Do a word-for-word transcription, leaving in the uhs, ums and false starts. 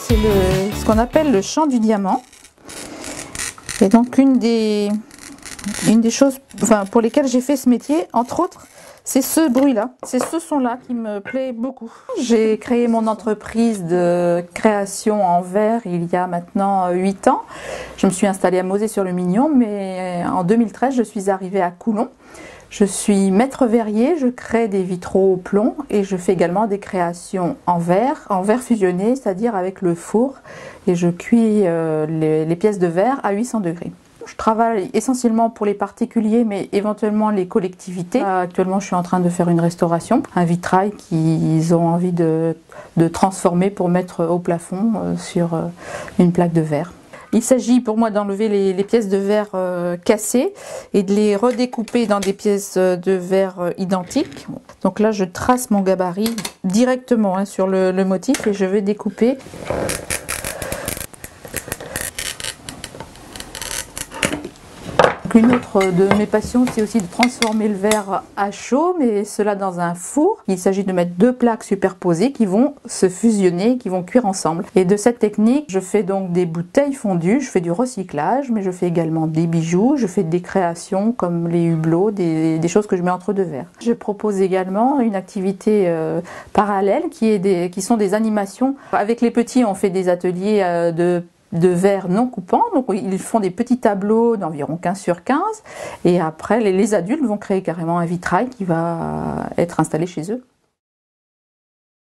c'est le, ce qu'on appelle le chant du diamant. Et donc une des, une des choses enfin, pour lesquelles j'ai fait ce métier, entre autres, c'est ce bruit-là, c'est ce son-là qui me plaît beaucoup. J'ai créé mon entreprise de création en verre il y a maintenant huit ans. Je me suis installée à Mauzé-sur-le-Mignon, mais en deux mille treize, je suis arrivée à Coulon. Je suis maître verrier, je crée des vitraux au plomb et je fais également des créations en verre, en verre fusionné, c'est-à-dire avec le four. Et je cuis euh, les, les pièces de verre à huit cents degrés. Je travaille essentiellement pour les particuliers, mais éventuellement les collectivités. Actuellement, je suis en train de faire une restauration, un vitrail qu'ils ont envie de, de transformer pour mettre au plafond euh, sur euh, une plaque de verre. Il s'agit pour moi d'enlever les, les pièces de verre euh, cassées et de les redécouper dans des pièces de verre euh, identiques. Donc là, je trace mon gabarit directement hein, sur le, le motif et je vais découper. Une autre de mes passions, c'est aussi de transformer le verre à chaud, mais cela dans un four. Il s'agit de mettre deux plaques superposées qui vont se fusionner, qui vont cuire ensemble. Et de cette technique, je fais donc des bouteilles fondues, je fais du recyclage, mais je fais également des bijoux, je fais des créations comme les hublots, des, des choses que je mets entre deux verres. Je propose également une activité euh, parallèle qui, est des, qui sont des animations. Avec les petits, on fait des ateliers euh, de de verre non coupant, donc ils font des petits tableaux d'environ quinze sur quinze et après les, les adultes vont créer carrément un vitrail qui va être installé chez eux.